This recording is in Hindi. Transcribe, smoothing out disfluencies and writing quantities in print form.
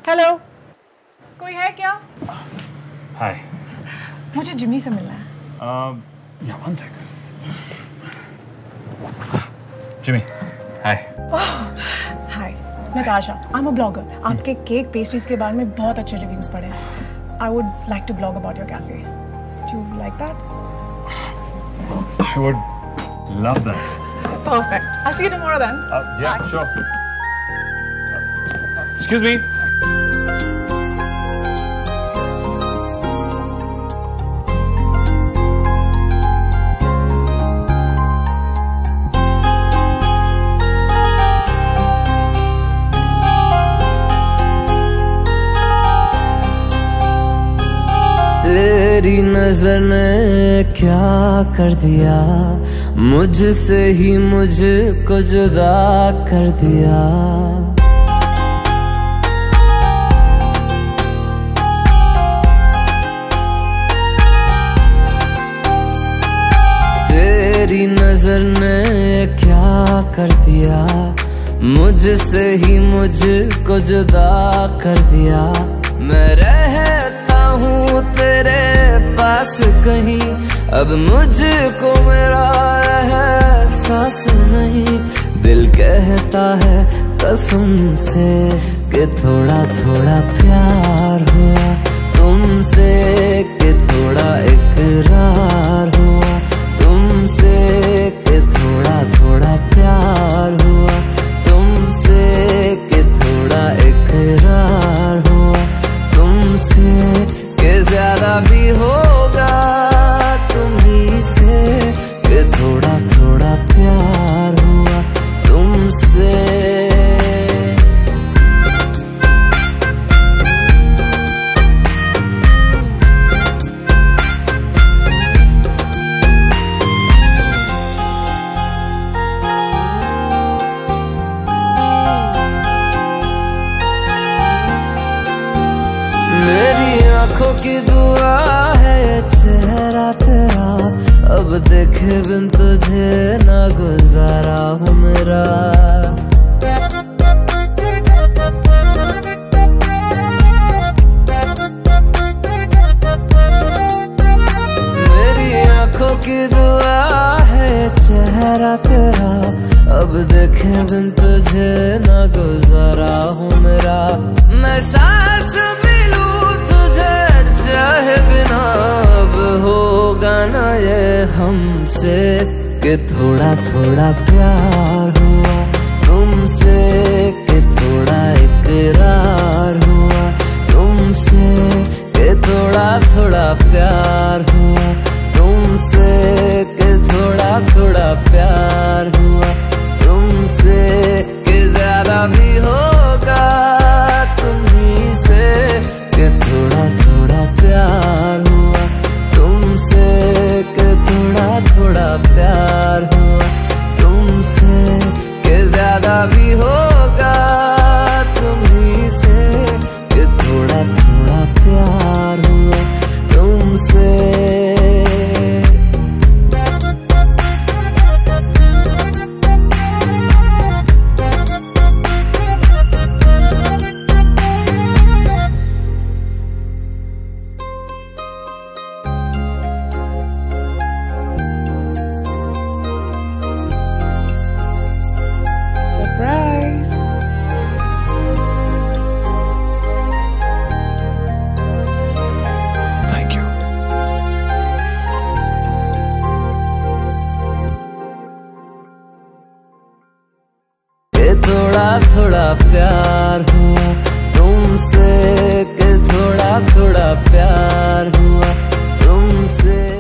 हेलो, कोई है क्या? हाय, मुझे जिमी से मिलना है। yeah, one sec. Jimmy, hi. Hi, Natasha, I am a blogger. आपके केक पेस्ट्रीज के बारे में बहुत अच्छे रिव्यूज पढ़े हैं। I would like to blog about your cafe. Do you like that? I would love that. Perfect. I'll see you tomorrow then. Yeah, Bye. sure. Excuse me. तेरी नजर ने क्या कर दिया, मुझसे ही मुझको जुदा कर दिया। तेरी नजर ने क्या कर दिया, मुझसे ही मुझको जुदा कर दिया। मैं रहता हूँ तेरे पास कहीं, अब मुझको मेरा एहसास नहीं। दिल कहता है कसम से कि थोड़ा थोड़ा प्यार हुआ तुमसे, कि थोड़ा इकरार हुआ तुमसे, कि थोड़ा थोड़ा प्यार हुआ तुमसे, कि थोड़ा इकरार हुआ तुमसे, कि ज्यादा भी होगा तुम्ही से, कि थोड़ा थोड़ा प्यार हुआ तुमसे। मेरी आंखों की दुआ है चेहरा तेरा, अब देखे बिन तुझे ना गुजारा हूँ मेरा। मेरी आंखों की दुआ है चेहरा तेरा, अब देखे बिन तुझे ना गुजारा हूँ मेरा। मैं सांस चाहे बिना अब होगा ना ये हमसे, कि थोड़ा थोड़ा प्यार हुआ तुमसे, कि थोड़ा इकरार हुआ तुमसे, कि थोड़ा थोड़ा प्यार हुआ तुमसे, कि थोड़ा थोड़ा प्यार हुआ तुमसे, कि ज्यादा भी होगा तुम्ही से, कि थोड़ा थोड़ा प्यार हुआ तुमसे, कि थोड़ा थोड़ा प्यार हुआ तुमसे, कि ज्यादा भी होगा तुम्ही से, कि थोड़ा थोड़ा प्यार हुआ तुमसे। Surprise! Thank you. कि थोड़ा थोड़ा प्यार हुआ तुमसे, कि थोड़ा थोड़ा प्यार हुआ तुमसे।